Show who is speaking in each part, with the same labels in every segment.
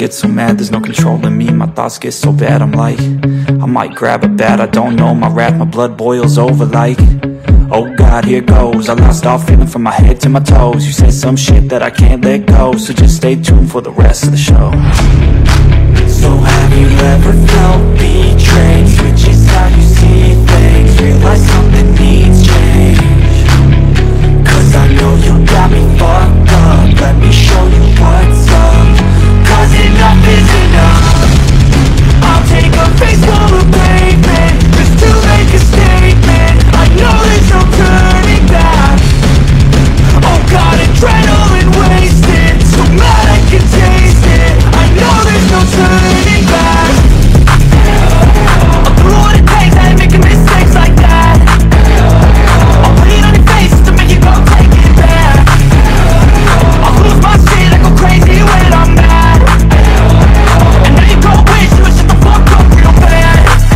Speaker 1: get so mad, there's no controlling me. My thoughts get so bad, I'm like, I might grab a bat, I don't know. My wrath, my blood boils over like, oh God, here goes. I lost all feeling from my head to my toes. You said some shit that I can't let go, so just stay tuned for the rest of the show. So have you ever felt betrayed? Switches how you see things, realize something needs change. Cause I know you got me fucked up, let me show you what's up. Cause enough is enough. I'll take a face full of pavement just to make a statement. I know there's no turning back. Oh God, adrenaline wasted, so mad I can taste it. I know there's no turning back. I'll do what it takes, I ain't making mistakes like that. I'll put it on your face to make you go take it back. I'll lose my shit, I go crazy when I'm mad. And now you go wish you would shut the fuck up real bad.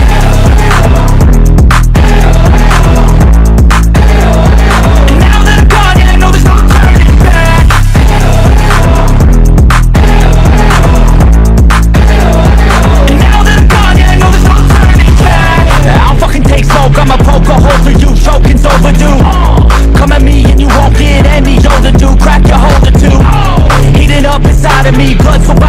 Speaker 1: And now that I'm gone, yeah, I know there's no turning back. And now that I'm gone, yeah, I know there's no turning back. I'll fucking take smoke, I'ma poke a hole through you, choking's overdue. Come at me and you won't get any older, dude. Crack your holder too. Heating up inside of me, blood so